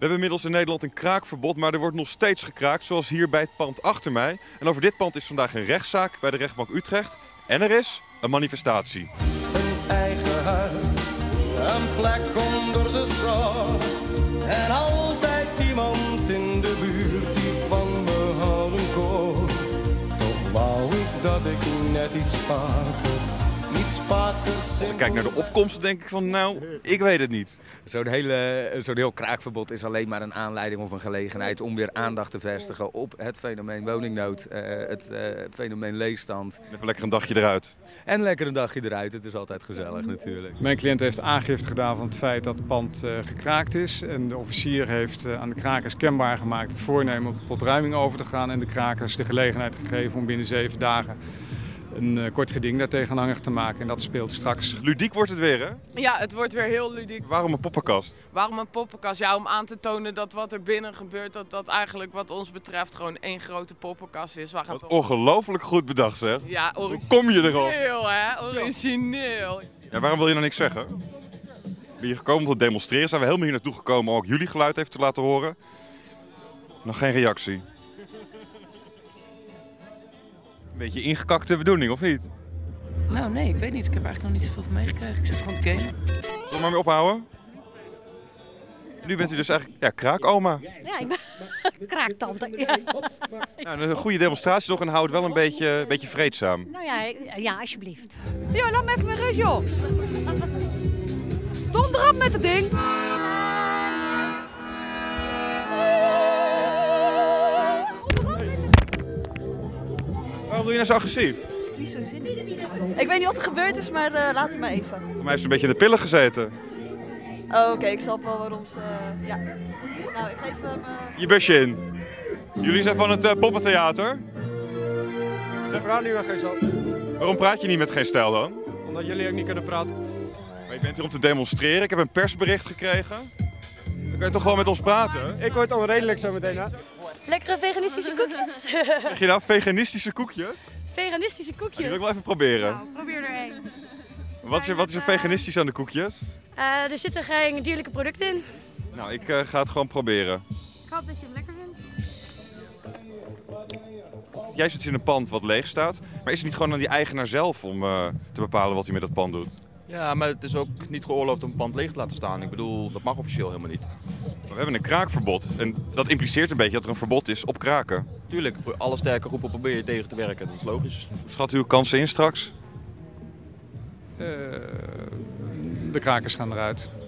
hebben inmiddels in Nederland een kraakverbod, maar er wordt nog steeds gekraakt, zoals hier bij het pand achter mij. En over dit pand is vandaag een rechtszaak bij de rechtbank Utrecht. En er is een manifestatie. Een eigen huis, een plek onder de zon. En altijd iemand in de buurt die van me houden kon. Toch wou ik dat ik net iets vaker Als ik kijk naar de opkomst, denk ik van, nou, ik weet het niet. Zo'n heel kraakverbod is alleen maar een aanleiding of een gelegenheid om weer aandacht te vestigen op het fenomeen woningnood, het fenomeen leegstand. Even lekker een dagje eruit. En lekker een dagje eruit, het is altijd gezellig natuurlijk. Mijn cliënt heeft aangifte gedaan van het feit dat het pand gekraakt is. En de officier heeft aan de krakers kenbaar gemaakt het voornemen om tot ruiming over te gaan. En de krakers de gelegenheid gegeven om binnen 7 dagen een kort geding daartegen aanhangig te maken. En dat speelt straks. Ludiek wordt het weer, hè? Ja, het wordt weer heel ludiek. Waarom een poppenkast? Waarom een poppenkast? Ja, om aan te tonen dat wat er binnen gebeurt, dat eigenlijk wat ons betreft gewoon één grote poppenkast is. Wat ongelooflijk goed bedacht, zeg. Ja, Hoe kom je erop? origineel, hè? Origineel. Ja, waarom wil je nou niks zeggen? Ben je gekomen om te demonstreren? Zijn we helemaal hier naartoe gekomen om ook jullie geluid even te laten horen? Nog geen reactie. Een beetje ingekakte bedoeling, of niet? Nou nee, ik weet niet. Ik heb eigenlijk nog niet zoveel van meegekregen. Ik zit gewoon te gamen. Zullen we maar weer ophouden? Nu bent u dus eigenlijk kraakoma. Ja, ik ben kraaktante. Ja. Nou, een goede demonstratie toch en houdt wel een beetje vreedzaam. Nou ja, alsjeblieft. Yo, laat me even met rust, joh. Donder op met het ding. Waarom doe je nou zo agressief? Het is niet zo zin in. Ik weet niet wat er gebeurd is, maar laat het maar even. Voor mij heeft ze een beetje in de pillen gezeten. Oh, oké, ik snap wel waarom ze... ja. Nou, ik geef hem... Je busje in. Jullie zijn van het poppentheater. Ze praten nu met geen stijl. Waarom praat je niet met geen stijl dan? Omdat jullie ook niet kunnen praten. Maar je bent hier om te demonstreren. Ik heb een persbericht gekregen. Dan kun je toch gewoon met ons praten? Ik word onredelijk zo meteen, hè? Lekkere veganistische koekjes. Zeg je nou veganistische koekjes? Veganistische Die koekjes. wil ik wel even proberen. Nou, probeer er één. Wat is er veganistisch aan de koekjes? Er zitten geen dierlijke producten in. Nou, ik ga het gewoon proberen. Ik hoop dat je het lekker vindt. Jij zit in een pand wat leeg staat. Maar is het niet gewoon aan die eigenaar zelf om te bepalen wat hij met dat pand doet? Ja, maar het is ook niet geoorloofd om een pand leeg te laten staan. Ik bedoel, dat mag officieel helemaal niet. We hebben een kraakverbod. En dat impliceert een beetje dat er een verbod is op kraken. Tuurlijk, alle sterke groepen probeer je tegen te werken. Dat is logisch. Hoe schat u uw kansen in straks? De krakers gaan eruit.